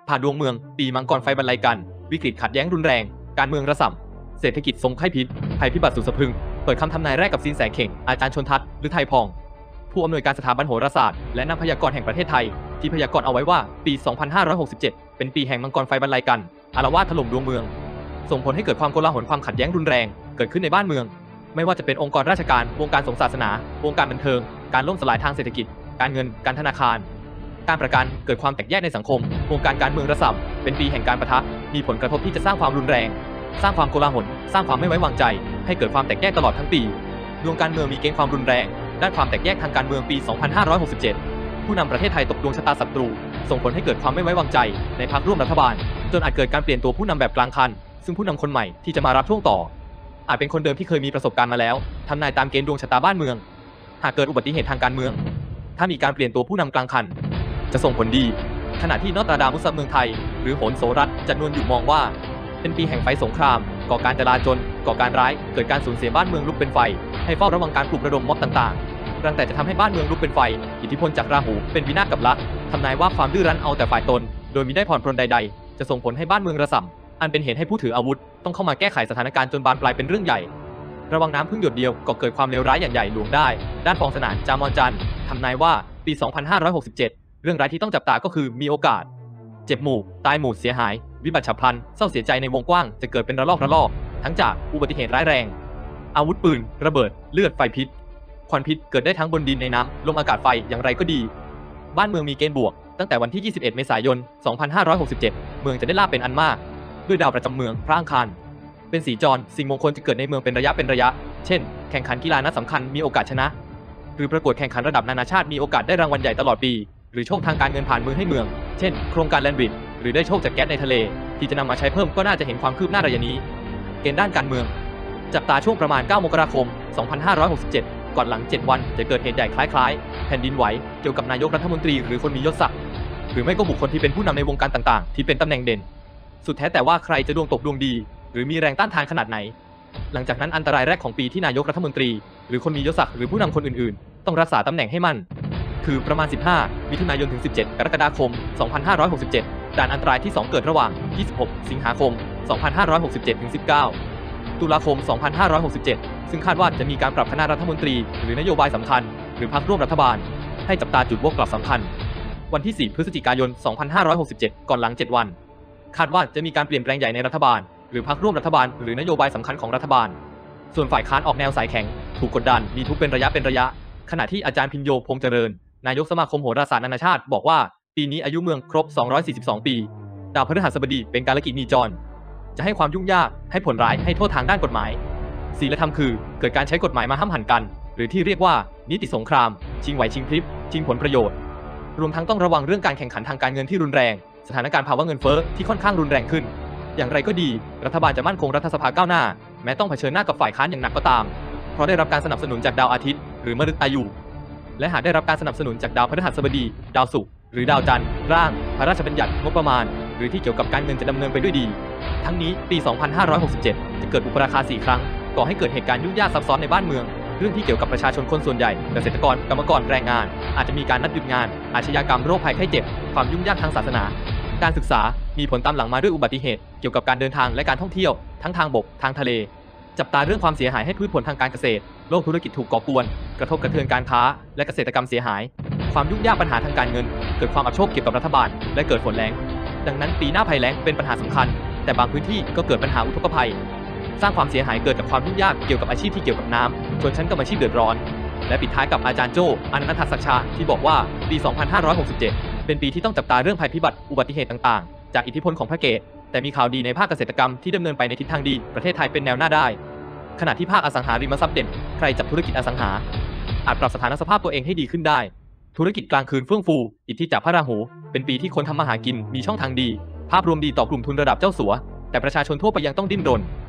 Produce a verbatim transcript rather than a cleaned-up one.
ผ่านดวงเมืองปีมังกรไฟบรรลัยกันวิกฤตขัดแย้งรุนแรงการเมืองระส่ำเศรษฐกิจสมไข้พิษภัยพิบัติสุดสะพรึงเปิดคำทำนายแรกกับซินแสเข่งอาจารย์ชนทัศน์หรือไทยพองผู้อำนวยการสถาบันโหราศาสตร์และนักพยากรณ์แห่งประเทศไทยที่พยากรณ์เอาไว้ว่าปี สองพันห้าร้อยหกสิบเจ็ด เป็นปีแห่งมังกรไฟบรรลัยกันอาละวาดถล่มดวงเมืองส่งผลให้เกิดความโกลาหลความขัดแย้งรุนแรงเกิดขึ้นในบ้านเมืองไม่ว่าจะเป็นองค์กรราชการวงการสงฆ์ศาสนาวงการบันเทิงการล่มสลายทางเศรษฐกิจการเงินการธนาคารการประกันเกิดความแตกแยกในสังคมวงการการเมืองระส่ำเป็นปีแห่งการปะทะมีผลกระทบที่จะสร้างความรุนแรงสร้างความโกลาหลสร้างความไม่ไว้วางใจให้เกิดความแตกแยกตลอดทั้งปีดวงการเมืองมีเกณฑ์ความรุนแรงด้านความแตกแยกทางการเมืองปี สองพันห้าร้อยหกสิบเจ็ด ผู้นำประเทศไทยตกดวงชะตาศัตรูส่งผลให้เกิดความไม่ไว้วางใจในพรรคร่วมรัฐบาลจนอาจเกิดการเปลี่ยนตัวผู้นำแบบกลางคันซึ่งผู้นำคนใหม่ที่จะมารับช่วงต่ออาจเป็นคนเดิมที่เคยมีประสบการณ์มาแล้วทำนายตามเกณฑ์ดวงชะตาบ้านเมืองหากเกิดอุบัติเหตุทางการเมืองถ้ามีการเปลี่ยนตัวผู้นำกลางคันจะส่งผลดีขณะที่นอตราดามุสเมืองไทยหรือโหนโสรัฐจัดนวลอยู่มองว่าเป็นปีแห่งไฟสงครามก่อการจลาจลก่อการร้ายเกิดการสูญเสียบ้านเมืองลุกเป็นไฟให้เฝ้าระวังการปลุกระดมม็อบต่างๆรังแต่จะทำให้บ้านเมืองลุกเป็นไฟอิทธิพลจากราหูเป็นวินาศกับลักษณ์ทำนายว่าความดื้อรั้นเอาแต่ฝ่ายตนโดยมิได้ผ่อนปรนใดๆจะส่งผลให้บ้านเมืองระส่ำอันเป็นเหตุให้ผู้ถืออาวุธต้องเข้ามาแก้ไขสถานการณ์จนบานปลายเป็นเรื่องใหญ่ระวังน้ำพึ่งหยดเดียวก็เกิดความเลวร้ายอย่างใหญ่หลวงได้ด้านฟองสนานจามอนจันทร์ทำนายว่าปี สองพันห้าร้อยหกสิบเจ็ด เรื่องร้ายที่ต้องจับตาก็คือมีโอกาสเจ็บหมู่ตายหมู่เสียหายวิบัติฉับพลันเศร้าเสียใจในวงกว้างจะเกิดเป็นระลอกระลอกทั้งจากอุบัติเหตุร้ายแรงอาวุธปืนระเบิดเลือดไฟพิษควันพิษเกิดได้ทั้งบนดินในน้ำลมอากาศไฟอย่างไรก็ดีบ้านเมืองมีเกณฑ์บวกตั้งแต่วันที่ยี่สิบเอ็ดเมษายนสองพันห้าร้อยหกสิบเจ็ดเมืองจะได้ลาภเป็นอันมากด้วยดาวประจำเมืองพระอังคารเป็นสีจรสิ่งมงคลจะเกิดในเมืองเป็นระยะเป็นระยะเช่นแข่งขันกีฬานัดสำคัญมีโอกาสชนะหรือประกวดแข่งขันระดับนานาชาติมีโอกาสได้รางวัลใหญ่ตลอดปีหรือโชคทางการเงินผ่านมือให้เมืองเช่นโครงการแลนด์บริดจ์หรือได้โชคจากแก๊สในทะเลที่จะนำมาใช้เพิ่มก็น่าจะเห็นความคืบหน้าระยะนี้เกณฑ์ด้านการเมืองจับตาช่วงประมาณเก้ามกราคมสองพันห้าร้อยหกสิบเจ็ดก่อนหลังเจ็ดวันจะเกิดเหตุใหญ่คล้ายๆแผ่นดินไหวเกี่ยวกับนายกรัฐมนตรีหรือคนมียศศักดิ์หรือไม่ก็บุคคลที่เป็นผู้นำในวงการต่างๆที่เป็นตำแหน่งเด่นสุดแท้แต่ว่าใครจะดวงตกดวงดีหรือมีแรงต้านทานขนาดไหนหลังจากนั้นอันตรายแรกของปีที่นายกรัฐมนตรีหรือคนมียศศักดิ์หรือผู้นำคนอื่นๆต้องรักษาตำแหน่งให้มั่นคือประมาณสิบห้ามิถุนายนถึงสิบเจ็ดกรกฎาคมสองพันห้าร้อยหกสิบเจ็ดด่านอันตรายที่สองเกิดระหว่างยี่สิบหกสิงหาคมสองพันห้าร้อยหกสิบเจ็ดถึงสิบเก้าตุลาคมสองพันห้าร้อยหกสิบเจ็ดซึ่งคาดว่าจะมีการปรับคณะรัฐมนตรีหรือนโยบายสำคัญหรือพรรคร่วมรัฐบาลให้จับตาจุดวกกลับสำคัญวันที่สี่พฤศจิกายนสองพันห้าร้อยหกสิบเจ็ดก่อนหลังเจ็ดวันคาดว่าจะมีการเปลี่ยนแปลงใหญ่ในรัฐบาลหรือพรรคร่วมรัฐบาลหรือนโยบายสำคัญของรัฐบาลส่วนฝ่ายค้านออกแนวสายแข็งถูกกดดันมีทุกเป็นระยะเป็นระยะขณะที่อาจารย์พินโยพงษ์เจริญนายกสมาคมโหราศาสตร์นานาชาติบอกว่าปีนี้อายุเมืองครบสองร้อยสี่สิบสองปีดาวพฤหัสบดีเป็นกาลกินีจรจะให้ความยุ่งยากให้ผลร้ายให้โทษทางด้านกฎหมายศีลธรรมคือเกิดการใช้กฎหมายมาห้ามหันกันหรือที่เรียกว่านิติสงครามชิงไหวชิงพริบชิงผลประโยชน์รวมทั้งต้องระวังเรื่องการแข่งขันทางการเงินที่รุนแรงสถานการณ์ภาวะเงินเฟ้อที่ค่อนข้างรุนแรงขึ้นอย่างไรก็ดีรัฐบาลจะมั่นคงรัฐสภาก้าวหน้าแม้ต้องเผชิญหน้ากับฝ่ายค้านอย่างหนักก็ตามเพราะได้รับการสนับสนุนจากดาวอาทิตย์หรือมฤตยูและหากได้รับการสนับสนุนจากดาวพฤหัสบดีดาวศุกร์หรือดาวจันทร์ร่างพระราชบัญญัติงบประมาณหรือที่เกี่ยวกับการเงินจะดำเนินไปด้วยดีทั้งนี้ปี สองพันห้าร้อยหกสิบเจ็ด จะเกิดอุปราคาสี่ครั้งก่อให้เกิดเหตุการณ์ยุ่งยากซับซ้อนในบ้านเมืองเรื่องที่เกี่ยวกับประชาชนคนส่วนใหญ่เกษตรกรกรรมกรแรงงานอาจจะมีการนัดหยุดงานอาชญากรรมโรคภัยไข้เจ็บความยุ่งยากทางศาสนาการศึกษามีผลตามหลังมาด้วยอุบัติเหตุเกี่ยวกับการเดินทางและการท่องเที่ยวทั้งทางบกทางทะเลจับตาเรื่องความเสียหายให้พืชผลทางการเกษตรโลกธุรกิจถูกก่อกวนกระทบกระเทือนการค้าและเกษตรกรรมเสียหายความยุ่งยากปัญหาทางการเงินเกิดความอับโชคเกี่ยวกับรัฐบาลและเกิดฝนแล้งดังนั้นปีหน้าภัยแล้งเป็นปัญหาสำคัญแต่บางพื้นที่ก็เกิดปัญหาอุทกภัยสร้างความเสียหายเกิดจากความยุ่งยากเกี่ยวกับอาชีพที่เกี่ยวกับน้ำชนชั้นกรรมอาชีพเดือดร้อนและปิดท้ายกับอาจารย์โจอนันทศักดิ์ชาที่บอกว่าปี สองพันห้าร้อยหกสิบเจ็ด เป็นปีที่ต้องจับตาเรื่องภัยพิบัติอุบัติเหตุต่างๆจากอิทธิพลของพระเกศแต่มีข่าวดีในภาคเกษตรกรรมที่ดำเนินไปในทิศทางดีประเทศไทยเป็นแนวหน้าได้ขณะที่ภาคอสังหาริมทรัพย์เด่นใครจับธุรกิจอสังหาอาจปรับสถานสภาพตัวเองให้ดีขึ้นได้ธุรกิจกลางคืนเฟื่องฟูอิทธิจากพระราหูเป็นปีที่คนทำมาหากินมีช่องทางดีภาพรวมดีต่อกลุ่มทุนระดับเจ้าสัวแต่ประชาชนทั่วไปยังต้องดิ้นรน